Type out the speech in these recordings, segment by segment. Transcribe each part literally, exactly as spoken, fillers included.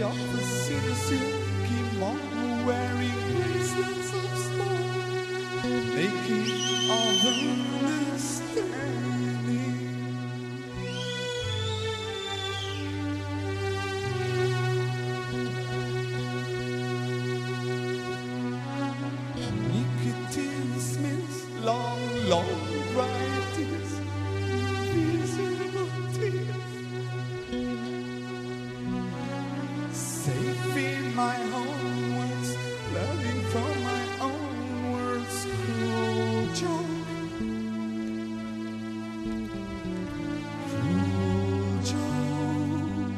of the city silky moth wearing bracelets of snow, making all understanding. Nicotine smells long, long varieties, invisible teeth. Safe in my own words, learning from my own words, cruel joke, cruel joke.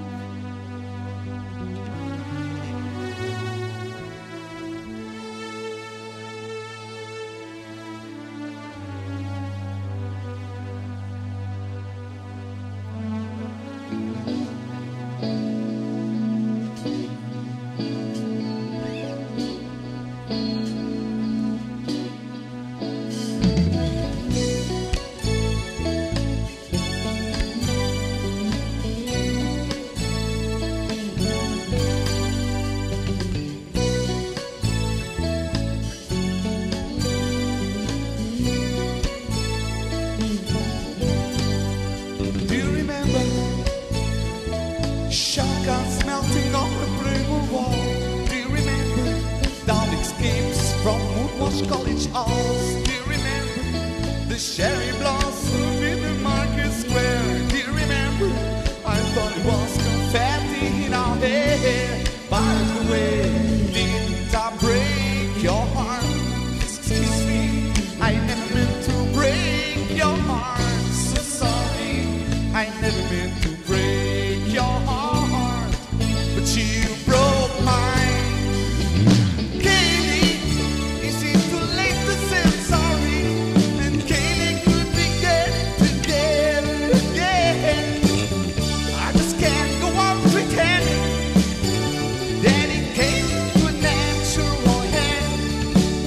Shotguns melting on the brick wall. Do you remember down escapes from Woodwash College halls? Do you remember the cherry blossom in the market square? Do you remember? I thought it was confetti in our hair. By the way, didn't I break your heart? Excuse me, I never meant to break your heart. So sorry, I never meant to break your heart, but you broke mine. Kaylee, is it too late to say sorry? And Kaylee, could we get together again? I just can't go on pretending that it came to a natural end.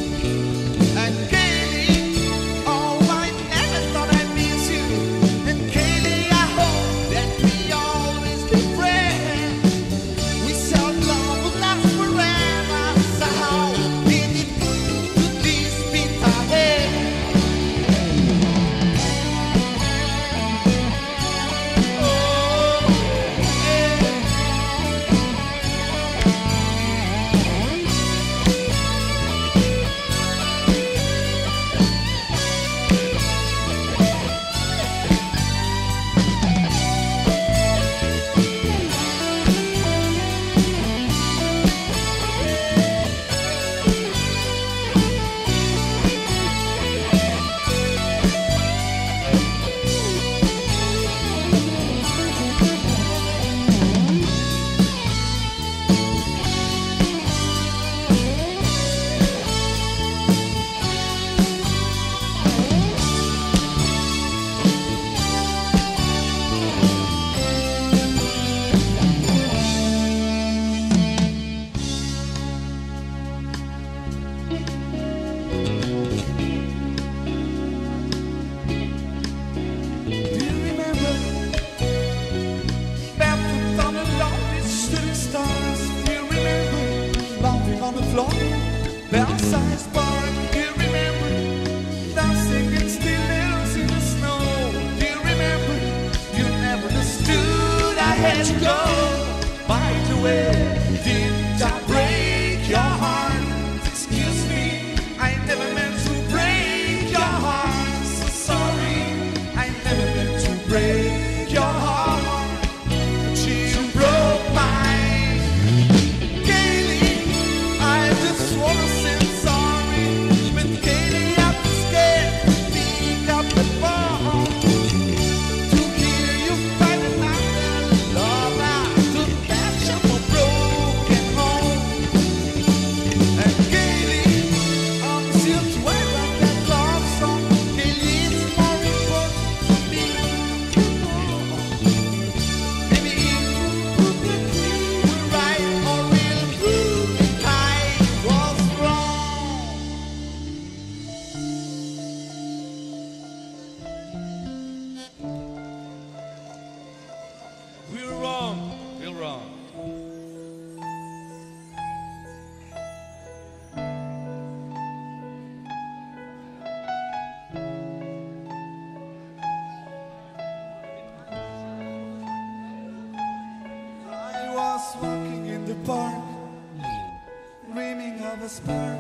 the spark.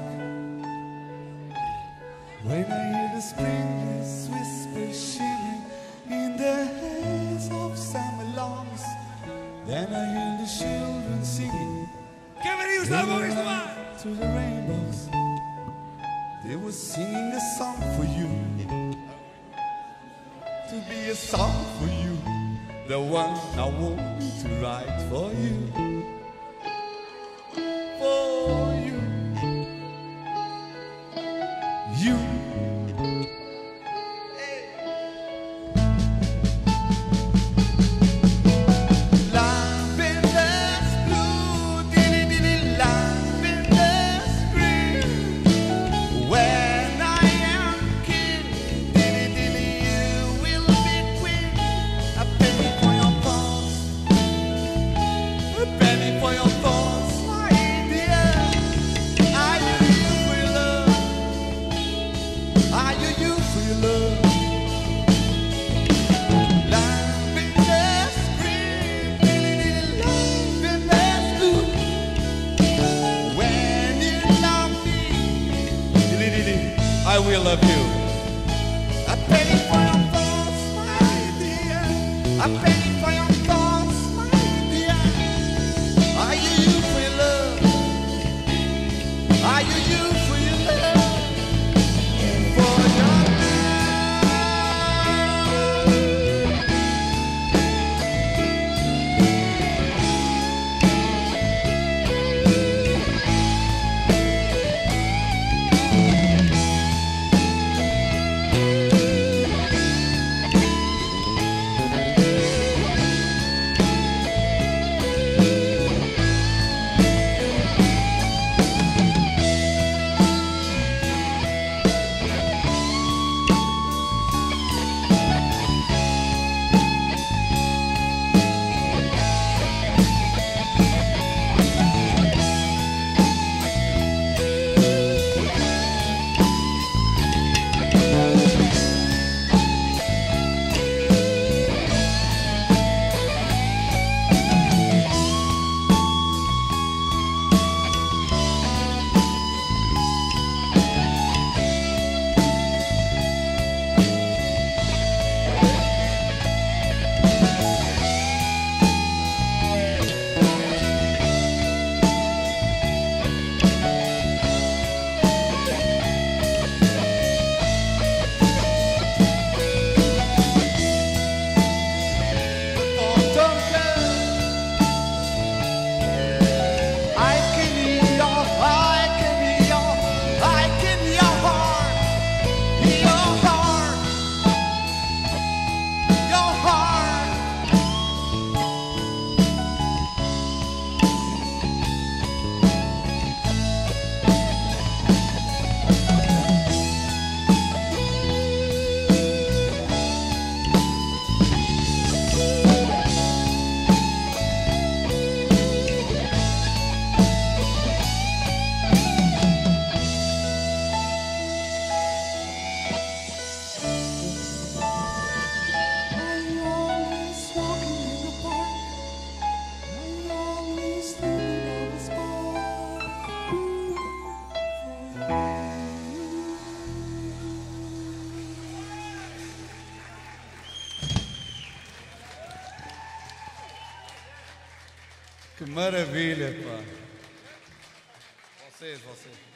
When I hear the springless whisper shimmy in the haze of summer lawns, then I hear the children singing. Bienvenidos al Movistar. To the rainbows, they were singing a song for you, to be a song for you, the one I want to write for you, for you, you. I will love you. A penny for your thoughts, my dear. A penny for your thoughts, my dear. Are you you for your love? Are you you for your love? For your Que maravilha, pá. Vocês, vocês.